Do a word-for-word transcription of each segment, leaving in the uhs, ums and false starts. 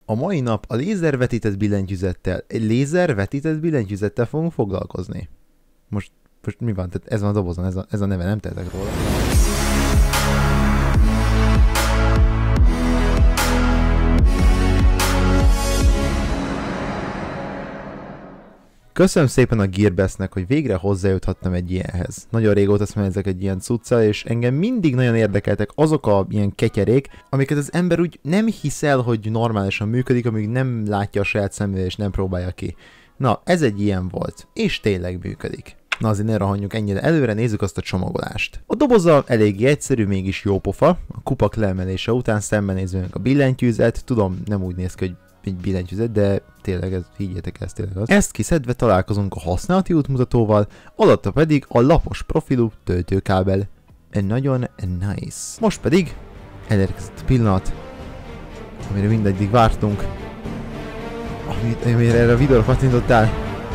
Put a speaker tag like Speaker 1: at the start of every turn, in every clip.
Speaker 1: A mai nap a lézervetített billentyűzettel, egy lézervetített billentyűzettel fogunk foglalkozni. Most, most mi van? Tehát ez van a dobozon, ez a, ez a neve, nem tehetek róla. Köszönöm szépen a Gearbestnek, hogy végre hozzájuthattam egy ilyenhez. Nagyon régóta szemezek egy ilyen cuccal, és engem mindig nagyon érdekeltek azok a ilyen ketyerék, amiket az ember úgy nem hiszel, hogy normálisan működik, amíg nem látja a saját szemével és nem próbálja ki. Na, ez egy ilyen volt, és tényleg működik. Na azért ne rohanjunk ennyire előre, nézzük azt a csomagolást. A doboza eléggé egyszerű, mégis jó pofa. A kupak leemelése után szembenézünk a billentyűzet, tudom, nem úgy néz ki, hogy egy billentyűzet, de tényleg, ez, higgyétek, ez tényleg az. Ezt kiszedve találkozunk a használati útmutatóval, alatta pedig a lapos profilú töltőkábel. And nagyon nice. Most pedig elérkezett a pillanat, amire mindeddig vártunk, amire erre a videóra pattintottál,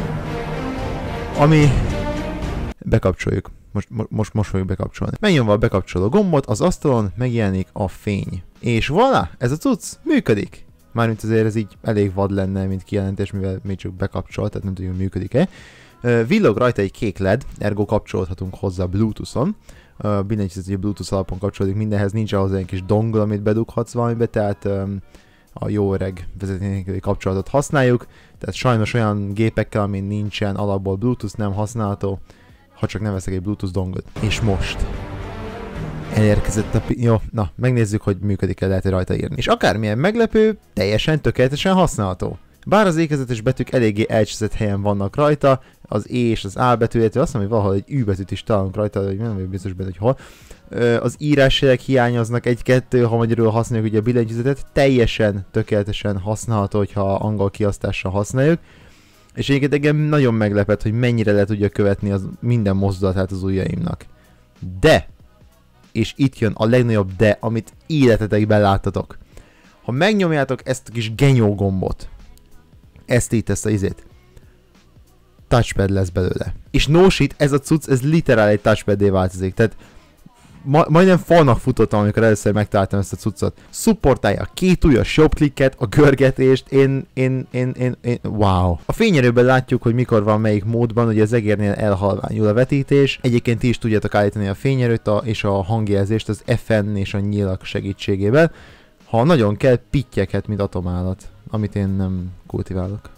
Speaker 1: ami... Bekapcsoljuk. Most, most, most fogjuk bekapcsolni. Megnyomva a bekapcsoló gombot, az asztalon megjelenik a fény. És voilà, ez a cucc működik. Mármint azért ez így elég vad lenne, mint kijelentés, mivel még csak bekapcsolt, tehát nem tudjuk, hogy működik-e. Villog rajta egy kék led, ergo kapcsolhatunk hozzá Bluetooth-on. Billentyűzet, hogy a Bluetooth alapon kapcsolódik mindenhez, nincs ahhoz egy kis dongle, amit bedughatsz valamibe, tehát um, a jó öreg vezetéknélküli kapcsolatot használjuk. Tehát sajnos olyan gépekkel, amin nincsen alapból Bluetooth, nem használható, ha csak nem veszek egy Bluetooth dongle-t. És most elérkezett a... Jó, na, megnézzük, hogy működik-e, lehet-e rajta írni. És akármilyen meglepő, teljesen tökéletesen használható. Bár az ékezetes betűk eléggé elcseszett helyen vannak rajta, az E és az A betű, illetve azt mondom, hogy valahol egy Ü betűt is találunk rajta, de nem vagyok biztos benne, hogy hol. Az írásjelek hiányoznak egy-kettő, ha magyarul használjuk ugye a billentyűzetet, teljesen tökéletesen használható, hogyha angol kiasztással használjuk. És egyébként engem nagyon meglepett, hogy mennyire le tudja követni az minden mozdulatát az ujjaimnak. De! És itt jön a legnagyobb de, amit életetekben láttatok. Ha megnyomjátok ezt a kis genyó gombot, ezt itt, ezt a izét, touchpad lesz belőle. És no shit, ez a cucc, ez literál egy touchpad-é változik. Tehát ma majdnem falnak futottam, amikor először megtaláltam ezt a cuccot. Supportálja a két ujjas jobb klikket, a görgetést, én, én, én, én, én, wow. A fényerőben látjuk, hogy mikor van melyik módban, ugye az egérnél elhalványul a vetítés. Egyébként ti is tudjátok állítani a fényerőt a, és a hangjelzést az F N és a nyílak segítségével. Ha nagyon kell, pittyeket, mint atomállat, amit én nem kultiválok.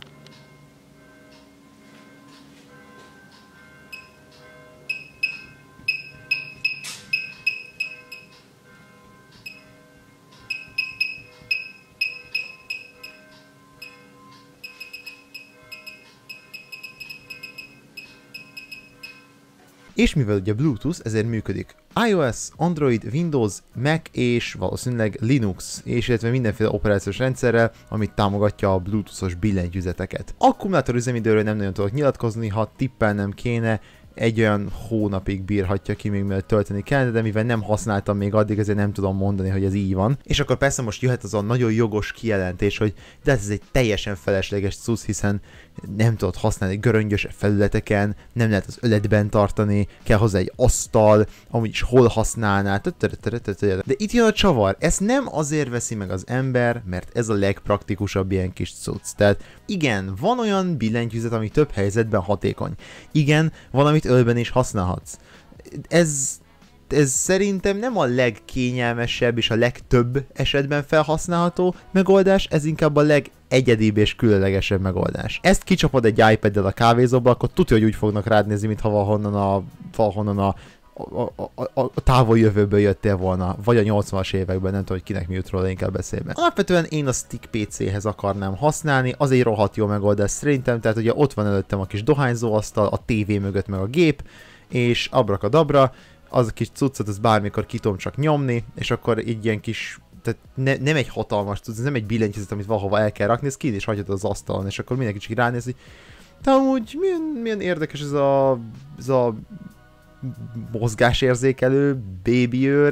Speaker 1: És mivel ugye Bluetooth, ezért működik iOS, Android, Windows, Mac és valószínűleg Linux, és illetve mindenféle operációs rendszerrel, amit támogatja a Bluetooth-os billentyűzeteket. Akkumulátor üzemidőről nem nagyon tudok nyilatkozni, ha tippelnem kéne, egy olyan hónapig bírhatja ki, még mielőtt tölteni kellene, de mivel nem használtam még addig, ezért nem tudom mondani, hogy ez így van. És akkor persze most jöhet az a nagyon jogos kijelentés, hogy de ez egy teljesen felesleges cucc, hiszen nem tudod használni göröngyös felületeken, nem lehet az öletben tartani, kell hozzá egy asztal, amúgy is hol használnál, de itt jön a csavar, ezt nem azért veszi meg az ember, mert ez a legpraktikusabb ilyen kis cucc. Tehát igen, van olyan billentyűzet, ami több helyzetben hatékony. Igen, van, amit ölben is használhatsz. Ez, ez szerintem nem a legkényelmesebb és a legtöbb esetben felhasználható megoldás, ez inkább a legegyedibb és különlegesebb megoldás. Ezt kicsapod egy iPad-del a kávézóba, akkor tudja, hogy úgy fognak rád nézni, mintha valahonnan a, valahonnan a A, a, a, a távol jövőből jöttél volna, vagy a nyolcvanas években, nem tudom, hogy kinek mi jut róla inkább beszélben. Alapvetően én a Stick pé céhez akarnám használni, az egy rohadt jó megoldás szerintem, tehát ugye ott van előttem a kis dohányzóasztal, a tévé mögött meg a gép, és abrakadabra, az a kis cuccot, az bármikor ki tudom csak nyomni, és akkor így ilyen kis, tehát ne, nem egy hatalmas cucc, ez nem egy billentyűzet, amit valahova el kell rakni, ez ki is hagyhatod az asztalon, és akkor mindenki csak ránéz, hogy de amúgy milyen, milyen érdekes ez a, ez a mozgásérzékelő, babyőr,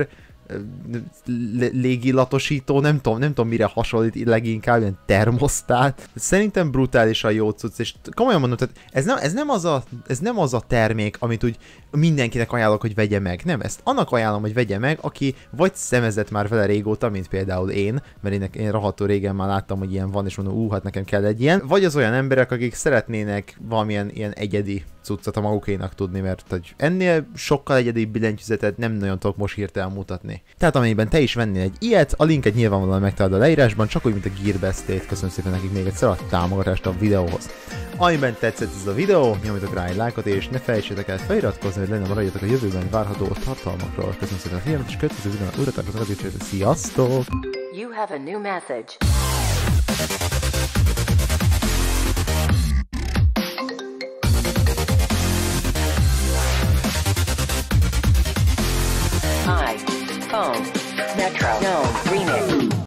Speaker 1: légilatosító, nem tudom, nem tudom mire hasonlít leginkább, ilyen termosztát. Szerintem brutálisan jó cucc, és komolyan mondom, tehát ez nem, ez nem az a, ez nem az a termék, amit úgy mindenkinek ajánlok, hogy vegye meg. Nem, ezt annak ajánlom, hogy vegye meg, aki vagy szemezett már vele régóta, mint például én, mert én, én rohadtul régen már láttam, hogy ilyen van, és mondom, ú, hát nekem kell egy ilyen. Vagy az olyan emberek, akik szeretnének valamilyen ilyen egyedi cuccot a magukénak tudni, mert hogy ennél sokkal egyedibb billentyűzetet nem nagyon tudok most hirtelen mutatni. Tehát amennyiben te is vennél egy ilyet, a linket nyilvánvalóan megtalálod a leírásban, csak úgy, mint a Gearbest-ét. Köszönöm szépen nekik még egyszer a támogatást a videóhoz. Amiben tetszett ez a videó, nyomjatok rá egy lájkot, és ne felejtsétek el feliratkozni, hogy lenne maradjatok a jövőben várható tartalmakról. Köszönöm szépen a figyelmet, és következő videóban újra találkozunk, addig sziasztok!
Speaker 2: You have a new message.